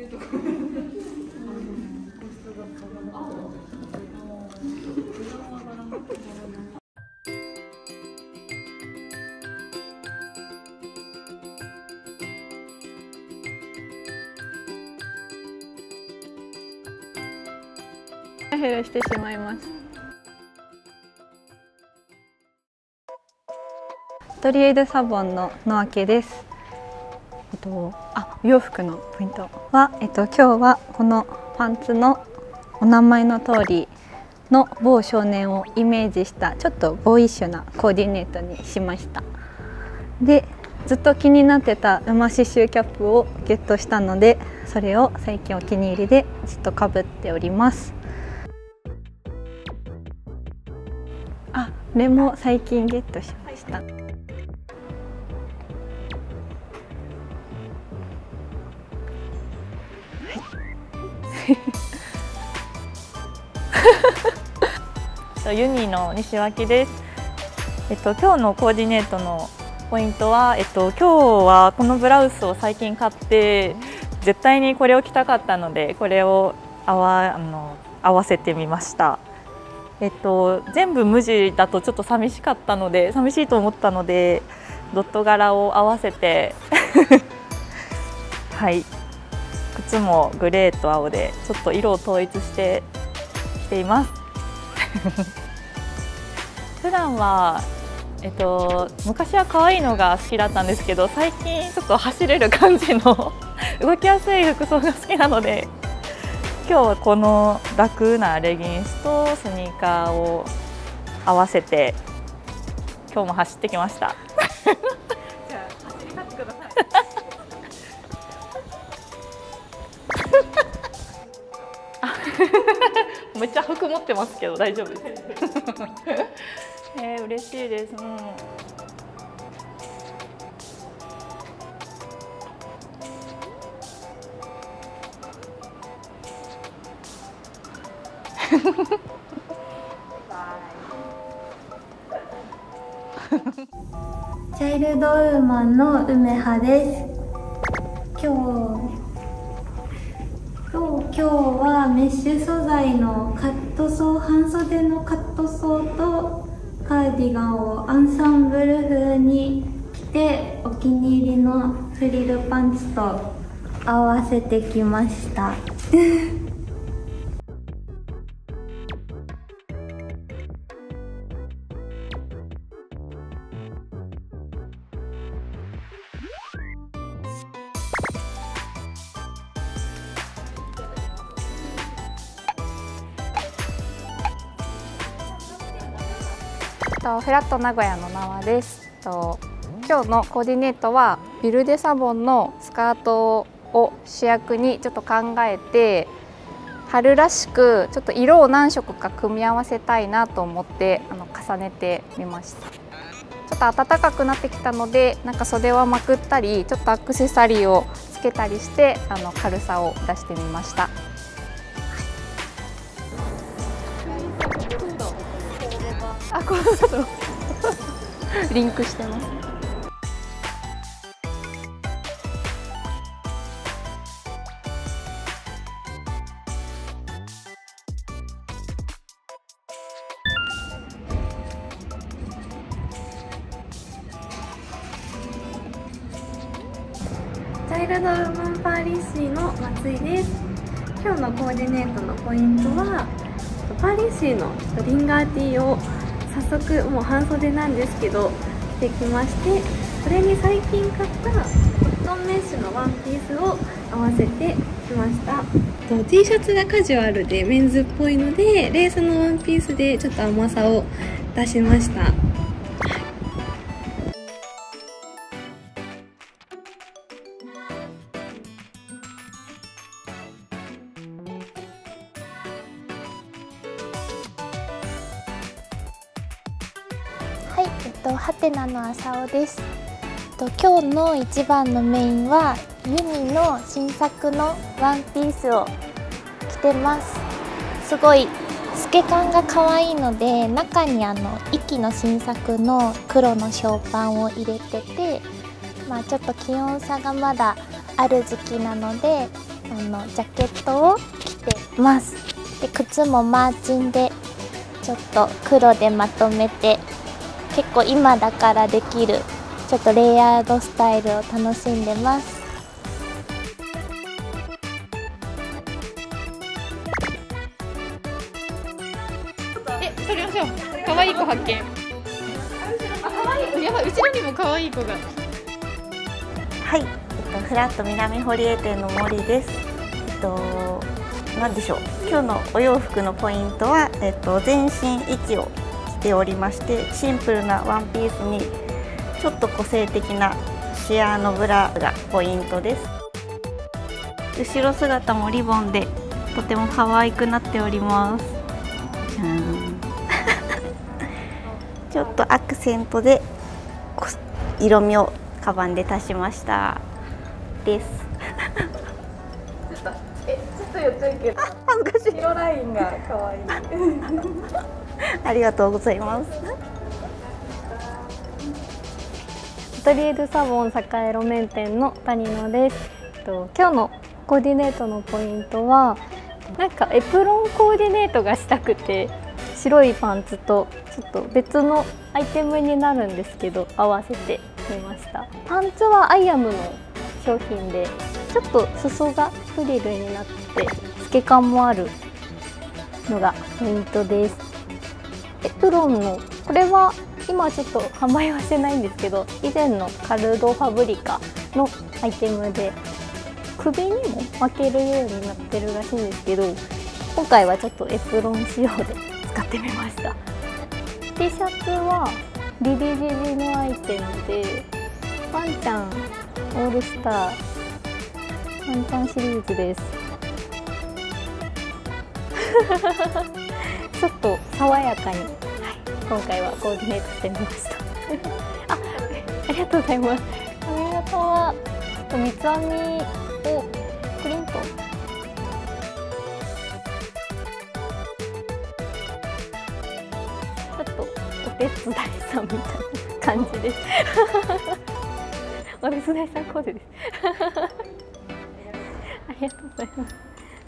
ヘラしてしまいます。トリエイドサボンの野分です。洋服のポイントは、今日はこのパンツのお名前の通りの某少年をイメージしたちょっとボーイッシュなコーディネートにしました。で、ずっと気になってた馬刺繍キャップをゲットしたので、それを最近お気に入りでずっとかぶっております。これも最近ゲットしました。 ユニの西脇です。今日のコーディネートのポイントは、今日はこのブラウスを最近買って絶対にこれを着たかったので、これを合わせてみました。全部無地だとちょっと寂しいと思ったので、ドット柄を合わせてはい、靴もグレーと青でちょっと色を統一して着ています。普段は昔は可愛いのが好きだったんですけど、最近ちょっと走れる感じの動きやすい服装が好きなので、今日はこの楽なレギンスとスニーカーを合わせて今日も走ってきました。じゃあ走り去ってください。めっちゃ服持ってますけど大丈夫です。嬉しいです。 チャイルドウーマンの梅葉です。今日はメッシュ素材のカットソー、半袖のカットソーとカーディガンをアンサンブル風に着て、お気に入りのフリルパンツと合わせてきました。 フラット名古屋の縄です。今日のコーディネートはビルデサボンのスカートを主役にちょっと考えて、春らしくちょっと色を何色か組み合わせたいなと思って重ねてみました。ちょっと暖かくなってきたので、なんか袖はまくったり、ちょっとアクセサリーをつけたりして軽さを出してみました。これだとリンクしてます。 チャイルドウーマンパーリッシーの松井です。今日のコーディネートのポイントは、パーリッシーのリンガー T を早速もう半袖なんですけど着てきまして、これに最近買ったコットンメッシュのワンピースを合わせてきました。T シャツがカジュアルでメンズっぽいので、レースのワンピースでちょっと甘さを出しました。 はい、ハテナの朝尾です。今日の一番のメインはユニの新作のワンピースを着てます。すごい透け感が可愛いので、中にイキの新作の黒のショーパンを入れてて、ちょっと気温差がまだある時期なので、 ジャケットを着てます。で靴もマーチンでちょっと黒でまとめて、結構今だからできるちょっとレイヤードスタイルを楽しんでます。 撮りましょう。可愛い子発見。可愛い。やばい、後ろにも可愛い子が。 はい、フラット南堀江店の森です。なんでしょう。今日のお洋服のポイントは、全身一を着ておりまして、シンプルなワンピースにちょっと個性的なシアーのブラがポイントです。後ろ姿もリボンでとても可愛くなっております。じゃーんちょっとアクセントで色味をカバンで足しましたですちょっと寄っちゃうけど恥ずかしい。 色ラインが可愛いありがとうございます。 アトリエ・ドゥ・サボン栄路面店の谷野です。今日のコーディネートのポイントは、なんかエプロンコーディネートがしたくて、白いパンツとちょっと別のアイテムになるんですけど合わせてみました。パンツはアイアムの商品で、ちょっと裾がフリルになって透け感もあるのがポイントです。エプロンのこれは今ちょっと販売はしてないんですけど、以前のカルドファブリカのアイテムで首にも巻けるようになってるらしいんですけど、今回はちょっとエプロン仕様で使ってみました。T シャツはリリジジのアイテムで、ワンちゃんオールスターワンちゃんシリーズですちょっと爽やかに、今回はコーディネートしてみましたありがとうございます。髪型はちょっと三つ編みをプリントちょっとお手伝いさんみたいな感じですお手伝いさんコーデですありがとうございます。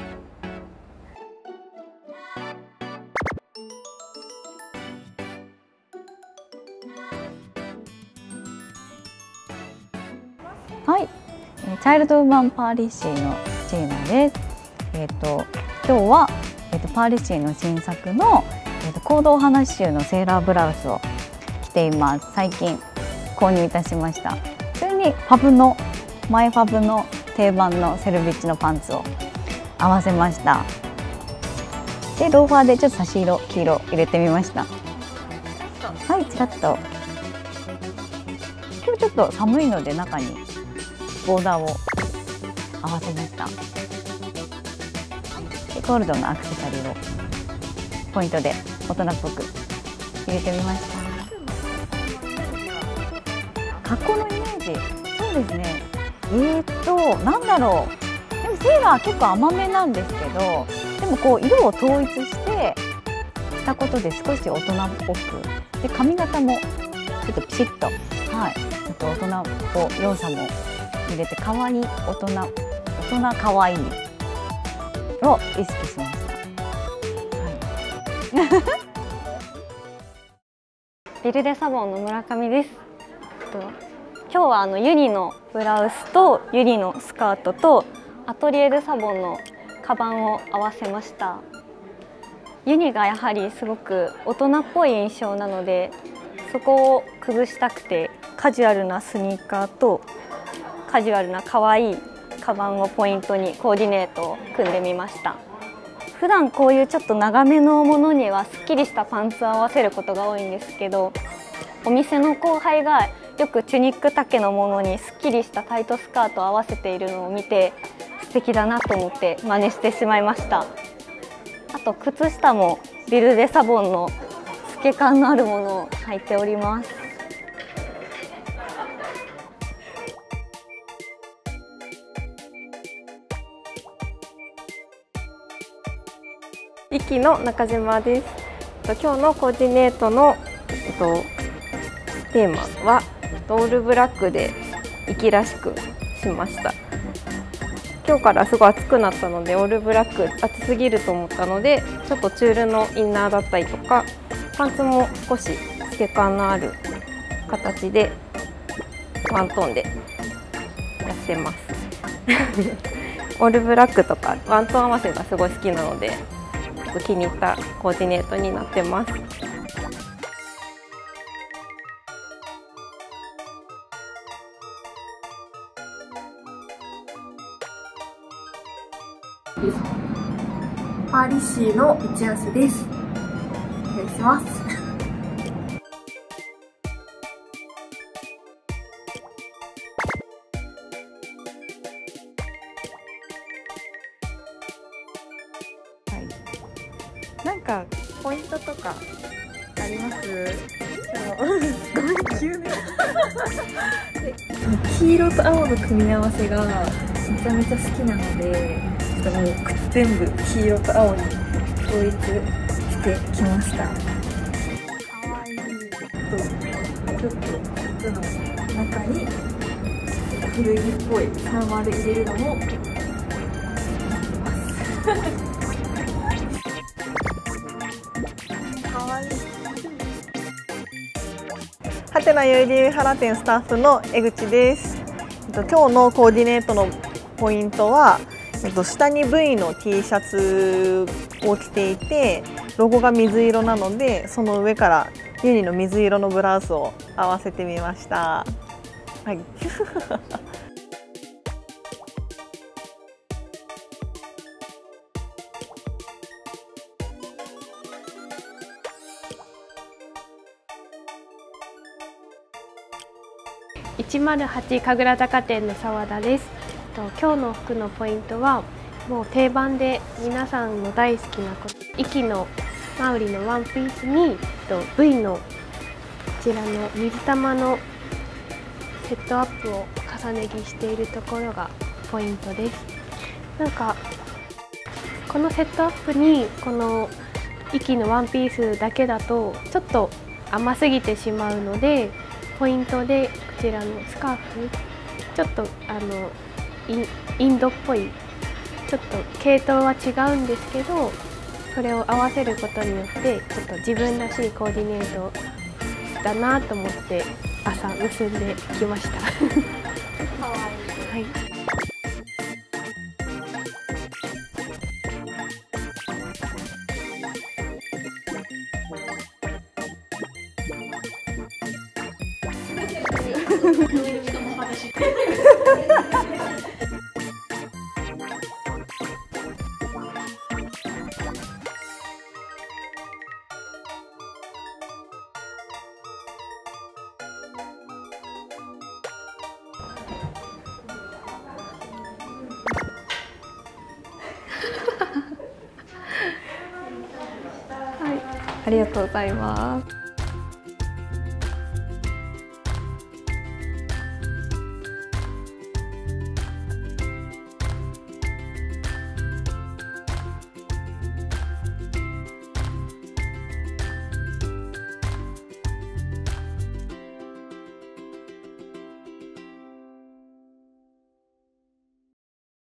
はい、チャイルドウーマンパーリッシーのチーナです。今日は、パーリッシーの新作の、行動話集のセーラーブラウスを着ています。最近購入いたしました。それにマイファブの定番のセルビッチのパンツを合わせました。でローファーでちょっと差し色黄色入れてみました。はい、ちらっと今日ちょっと寒いので中にボーダーを合わせました。でゴールドのアクセサリーをポイントで大人っぽく入れてみました。格好のイメージ、そうですね。なんだろう。でもセーラー結構甘めなんですけど、でもこう色を統一してしたことで少し大人っぽく、で髪型もちょっとピシッと、はい、ちょっと大人っぽ要素も入れて可愛い大人可愛いを意識しました。 ビルデサボンの村上です。今日はユニのブラウスとユニのスカートとアトリエ・デ・サボンのカバンを合わせました。ユニがやはりすごく大人っぽい印象なので、そこを崩したくてカジュアルなスニーカーとカジュアルな可愛いカバンをポイントにコーディネートを組んでみました。普段こういうちょっと長めのものにはすっきりしたパンツを合わせることが多いんですけど、お店の後輩がよくチュニック丈のものにすっきりしたタイトスカートを合わせているのを見て素敵だなと思って真似してしまいました。あと靴下もビルデサボンの透け感のあるものを履いております。 イキの中島です。今日のコーディネートの、テーマはオールブラックでイキらしくしました。 今日からすごい暑くなったのでオールブラック暑すぎると思ったので、ちょっとチュールのインナーだったりとかパンツも少し透け感のある形でワントーンでやってますオールブラックとかワントーン合わせがすごい好きなので、ちょっと気に入ったコーディネートになってます。 パーリッシーの打ち合わせです。お願いします。 なんかポイントとかあります？ごめん、急に黄色と青の組み合わせがめちゃめちゃ好きなので、ちょっともう靴全部黄色と青に統一してきました。かわいい。ちょっと靴の中に古着っぽいサーマル入れるのもはてなゆいり上原店スタッフの江口です。今日のコーディネートのポイントは、下に V の T シャツを着ていて、ロゴが水色なので、その上からユニの水色のブラウスを合わせてみました。はい 108神楽坂店の澤田です。今日の服のポイントはもう定番で皆さんの大好きな息のマウリのワンピースにV のこちらの水玉のセットアップを重ね着しているところがポイントです。なんかこのセットアップにこの息のワンピースだけだとちょっと甘すぎてしまうので、ポイントでこちらのスカーフ、ちょっとインドっぽい、ちょっと系統は違うんですけど、それを合わせることによってちょっと自分らしいコーディネートだなと思って朝結んできましたはい。 ありがとうございます。